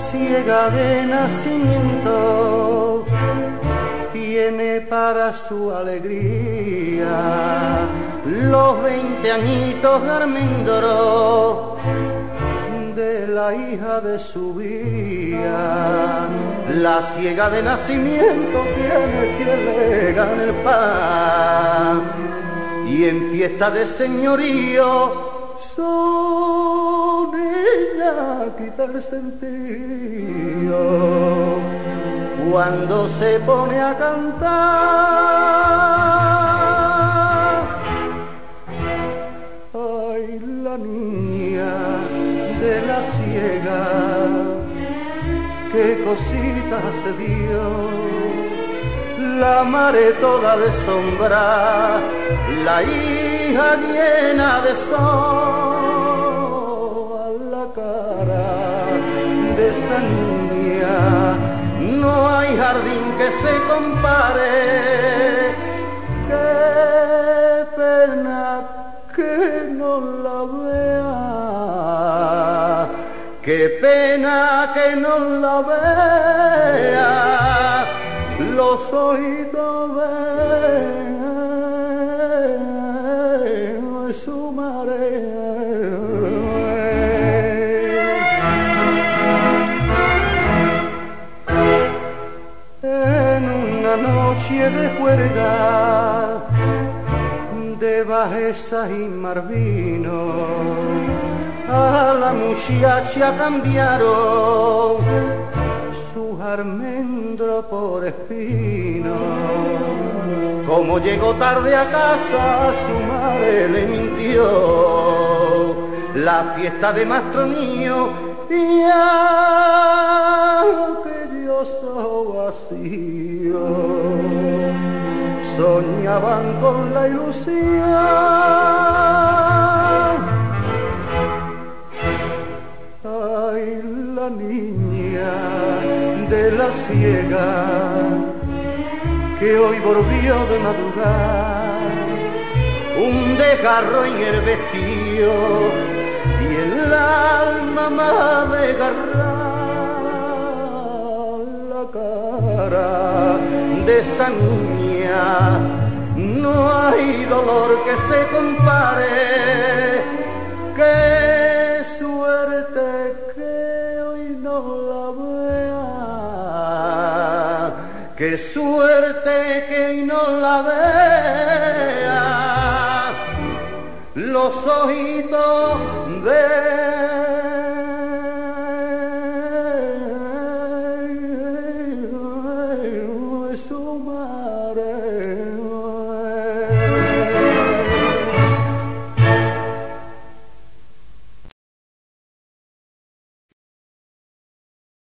ciega de nacimiento tiene para su alegría los 20 añitos de almendro de la hija de su vida. La ciega de nacimiento tiene quien le gane el pan, y en fiesta de señorío son ella quita el sentido cuando se pone a cantar. Ay, la niña de la ciega, qué cosita se dio, la mare toda de sombra, la hija llena de sol, a la cara de esa niña no hay jardín que se compare. Qué pena que no la vea, qué pena que no la vea, los ojitos de su marea. En una noche de juerga, de bajeza y marvino, a la muchacha cambiaron su almendro por espino. Como llegó tarde a casa, su madre le mintió la fiesta de mastronillo y aquellos vacío soñaban con la ilusión. Ay, la niña de la ciega que hoy volvió de madrugar, un desgarro en el vestido y el alma más desgarrar. La cara de esa niña no hay dolor que se compare. Qué suerte que hoy no la vea, qué suerte que hoy no la vea, los ojitos de